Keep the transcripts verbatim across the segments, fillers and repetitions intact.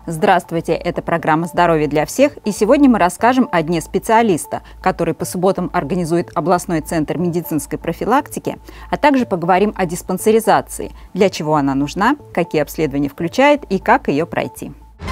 Здравствуйте, это программа «Здоровье для всех», и сегодня мы расскажем о дне специалиста, который по субботам организует областной центр медицинской профилактики, а также поговорим о диспансеризации, для чего она нужна, какие обследования включает и как ее пройти.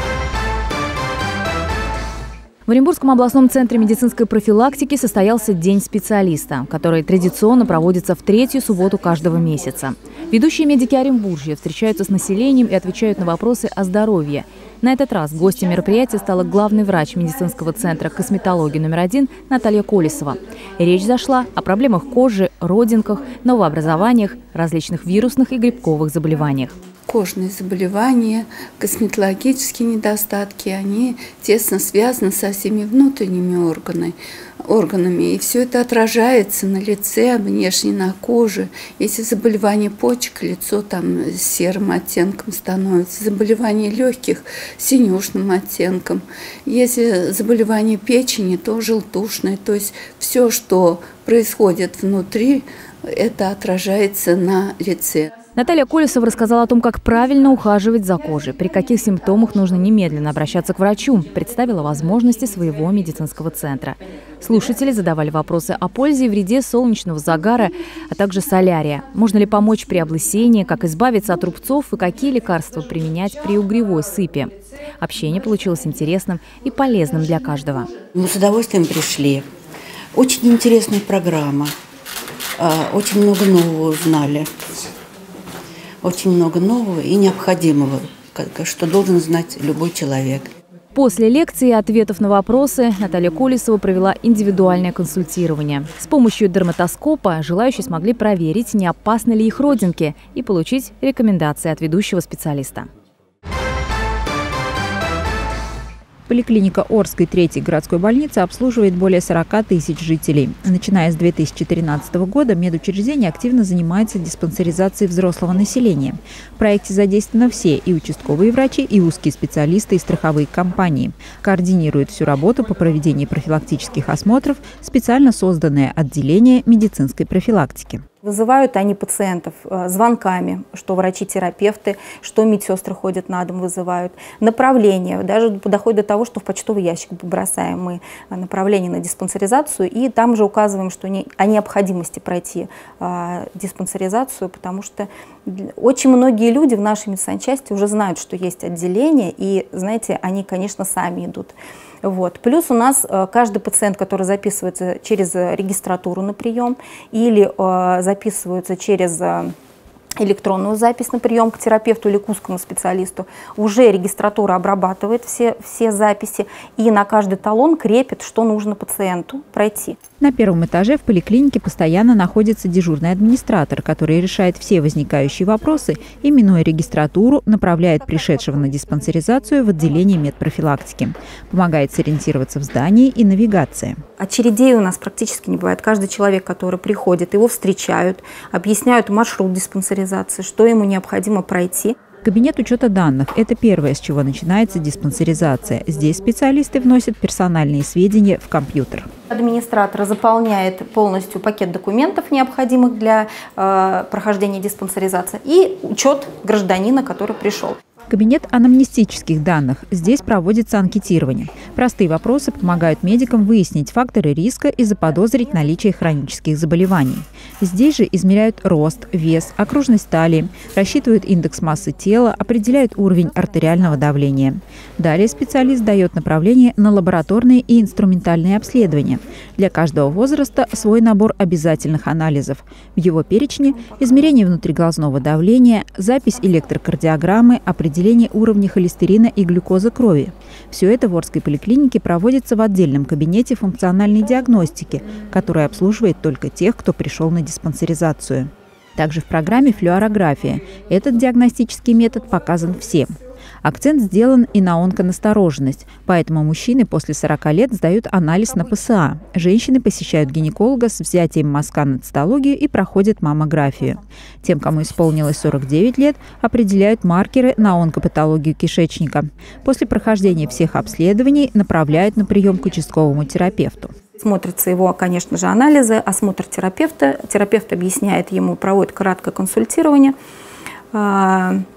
В Оренбургском областном центре медицинской профилактики состоялся День специалиста, который традиционно проводится в третью субботу каждого месяца. Ведущие медики Оренбуржья встречаются с населением и отвечают на вопросы о здоровье. На этот раз гостем мероприятия стала главный врач медицинского центра косметологии номер один Наталья Колесова. Речь зашла о проблемах кожи, родинках, новообразованиях, различных вирусных и грибковых заболеваниях. Кожные заболевания, косметологические недостатки, они тесно связаны со всеми внутренними органами, органами. И все это отражается на лице, внешне на коже. Если заболевание почек, лицо там серым оттенком становится. Заболевание легких – синюшным оттенком. Если заболевание печени, то желтушное. То есть все, что происходит внутри, это отражается на лице. Наталья Колесова рассказала о том, как правильно ухаживать за кожей, при каких симптомах нужно немедленно обращаться к врачу, представила возможности своего медицинского центра. Слушатели задавали вопросы о пользе и вреде солнечного загара, а также солярия. Можно ли помочь при облысении, как избавиться от рубцов и какие лекарства применять при угревой сыпи. Общение получилось интересным и полезным для каждого. Мы с удовольствием пришли. Очень интересная программа. Очень много нового узнали. Очень много нового и необходимого, что должен знать любой человек. После лекции и ответов на вопросы Наталья Колесова провела индивидуальное консультирование. С помощью дерматоскопа желающие смогли проверить, не опасны ли их родинки, и получить рекомендации от ведущего специалиста. Поликлиника Орской третьей городской больницы обслуживает более сорока тысяч жителей. Начиная с две тысячи тринадцатого года медучреждение активно занимается диспансеризацией взрослого населения. В проекте задействованы все – и участковые врачи, и узкие специалисты, и страховые компании. Координирует всю работу по проведению профилактических осмотров специально созданное отделение медицинской профилактики. Вызывают они пациентов звонками, что врачи-терапевты, что медсестры ходят на дом, вызывают. Направления, даже доходит до того, что в почтовый ящик бросаем мы направление на диспансеризацию, и там же указываем, что не, о необходимости пройти а, диспансеризацию, потому что очень многие люди в нашей медсанчасти уже знают, что есть отделение, и, знаете, они, конечно, сами идут. Вот. Плюс у нас э, каждый пациент, который записывается через регистратуру на прием или э, записывается через э, электронную запись на прием к терапевту или к узкому специалисту, уже регистратура обрабатывает все, все записи и на каждый талон крепит, что нужно пациенту пройти. На первом этаже в поликлинике постоянно находится дежурный администратор, который решает все возникающие вопросы и, минуя регистратуру, направляет пришедшего на диспансеризацию в отделение медпрофилактики. Помогает сориентироваться в здании и навигации. Очередей у нас практически не бывает. Каждый человек, который приходит, его встречают, объясняют маршрут диспансеризации, что ему необходимо пройти. Кабинет учета данных – это первое, с чего начинается диспансеризация. Здесь специалисты вносят персональные сведения в компьютер. Администратор заполняет полностью пакет документов, необходимых для э, прохождения диспансеризации, и учет гражданина, который пришел. Кабинет анамнестических данных. Здесь проводится анкетирование. Простые вопросы помогают медикам выяснить факторы риска и заподозрить наличие хронических заболеваний. Здесь же измеряют рост, вес, окружность талии, рассчитывают индекс массы тела, определяют уровень артериального давления. Далее специалист дает направление на лабораторные и инструментальные обследования. Для каждого возраста свой набор обязательных анализов. В его перечне измерение внутриглазного давления, запись электрокардиограммы, определение определение уровня холестерина и глюкозы крови. Все это в Орской поликлинике проводится в отдельном кабинете функциональной диагностики, который обслуживает только тех, кто пришел на диспансеризацию. Также в программе флюорография. Этот диагностический метод показан всем. Акцент сделан и на онконастороженность, поэтому мужчины после сорока лет сдают анализ на ПСА. Женщины посещают гинеколога с взятием мазка на цитологию и проходят маммографию. Тем, кому исполнилось сорок девять лет, определяют маркеры на онкопатологию кишечника. После прохождения всех обследований направляют на прием к участковому терапевту. Смотрятся его, конечно же, анализы, осмотр терапевта. Терапевт объясняет ему, проводит краткое консультирование.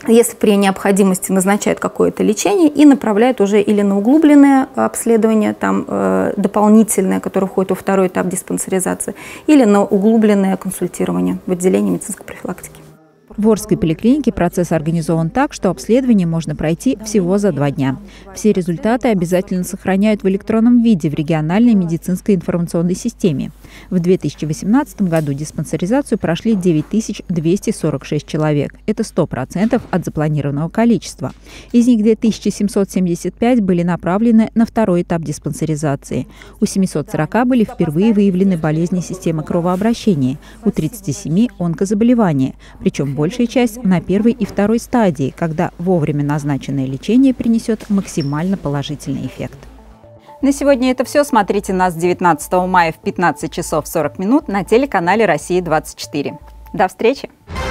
если при необходимости назначают какое-то лечение и направляют уже или на углубленное обследование, там, э, дополнительное, которое входит во второй этап диспансеризации, или на углубленное консультирование в отделении медицинской профилактики. В Орской поликлинике процесс организован так, что обследование можно пройти всего за два дня. Все результаты обязательно сохраняют в электронном виде в региональной медицинской информационной системе. В две тысячи восемнадцатом году диспансеризацию прошли девять тысяч двести сорок шесть человек. Это сто процентов от запланированного количества. Из них две тысячи семьсот семьдесят пять были направлены на второй этап диспансеризации. У семисот сорока были впервые выявлены болезни системы кровообращения, у тридцати семи – онкозаболевания, причем большая часть на первой и второй стадии, когда вовремя назначенное лечение принесет максимально положительный эффект. На сегодня это все. Смотрите нас девятнадцатого мая в пятнадцать часов сорок минут на телеканале Россия двадцать четыре. До встречи!